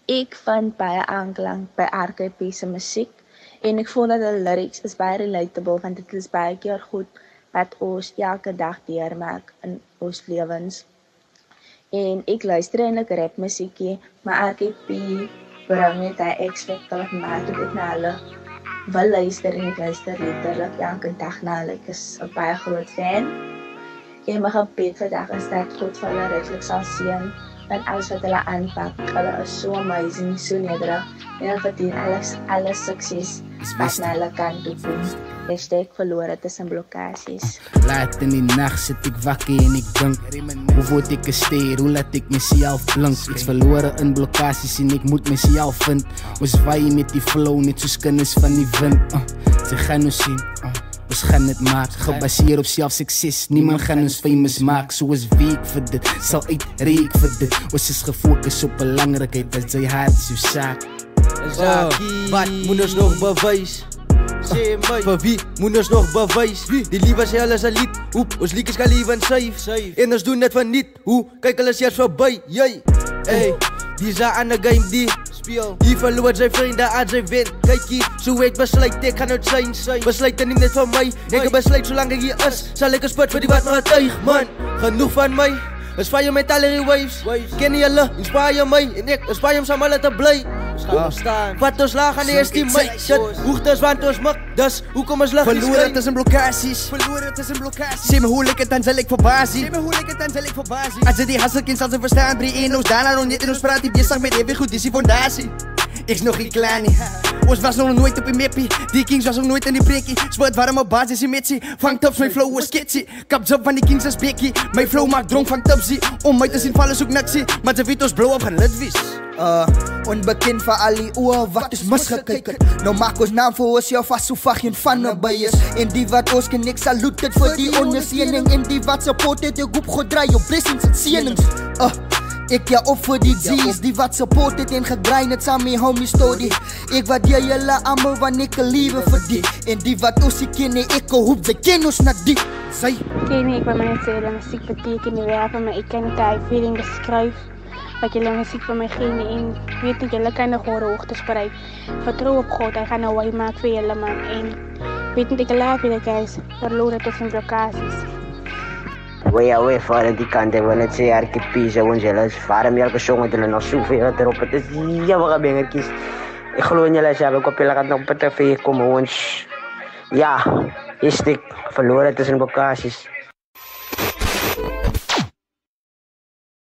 ek vind baie aanklank by RKP se musiek en ek voel dat die lyrics is baie relatable want dit is baie keer goed wat ons elke dag deurmaak in ons lewens. En ek luister eintlik rap musiekie, maar RKP bring net hy X-Factor wat maak dat ek na hulle wil luister en ek luister letterlik elke dag na hulle. Ek is 'n baie groot fan. En my gebed vandag is dat God vir hulle ryklik sal seën en alles wat hulle aanpak. Hulle is so amazing, so nederig en hulle verdien alles sukses wat na hulle kant toe kom. #verlore tussen blokkades. Laat in die nacht sit ek wakker en ek dink, hoe word ek gesteer, hoe laat ek myself blink. Ek's verlore in blokkades en ek moet myself vind. Ons waai met die flow, net soos kinders van die wind. Sy gaan ons sien, ons gaan dit maak, gebaseer op selfsukses. Niemand gaan ons famous maak, soos wie ek vir dit, sal uitreik vir dit. Ons is gefokus op belangrikheid, dat sy hart is jou saak. Wat moet ons nog bewys? Vir wie moet ons nog bewys? Die liewe sê hulle is 'n lied, ons liedjies kan lief en syf. En ons doen dit van niet, kyk hulle is eers verby. Hey, dis 'n ander game die speel. Die verloor sy vriende aan sy wen. Kykie, so ek besluit ek gaan uit sy. Besluit nie net vir my, ek besluit solank ek hier is, sal ek 'n spot vir die wat my tuig, man. Genoeg van my. Is fire met alle waves. Ken julle, inspire my en ek inspire om saam hulle te bly. Wat ons laag aan die estimate. Hoogtes want ons mik, dus hoekom ons lig nie skyn? Verlore tussen blokkades. Sê my hoe lyk het dan sal ek verbasie. As jy die hasselkind sal sy verstaan, brie en ons daarna rond net en ons praat die besig met even goed, dis die fondasie. Ek's nog nie klaar nie. Ons was nog nooit op die meppie. Die kings was nog nooit in die breekie. Sport warm op basis die metsie. Vang tips, my flow was sketchy. Kaps op van die kings is bekkie. My flow maak dronk van tipsie. Om my te sien vallen soek niksie. Maar ze weet ons blow op gaan lidwies. Onbekend vir al die oor wat ons misgekyk het. Nou maak ons naam vir ons jou vast so vag geen van naby is. En die wat ons ken, ek salute dit vir die ondersteuning. En die wat support het, ek hoop God draai jou blessings en seënings. Ek ja op vir die G's, die wat support het en gegrind het saam met homie story. Ek waardeer julle almal want ek liewe vir die. En die wat ons ken, ek hoop ze ken ons na die. Sy ken ek wat my sê, dat musiek beteken die werk van my, ek kan dit hy feeling beskryf. Wat julle musiek vir my gee en weet ek julle kan nog hoor hoogtes bereik. Vertrou op God, hy gaan nou way maak vir julle man. En weet net ek laat julle guys, verlore tussen blokkades. Away voor die kant en wanneer ze RKP zo en zelfs waarom elke song met hulle nog zoveel erop. Het is jammer bengertjies. Ik geloof in jullie zelf, ik op jullie gaat nog op de tv komen ons. Ja, is dit verloren tussen blokkades.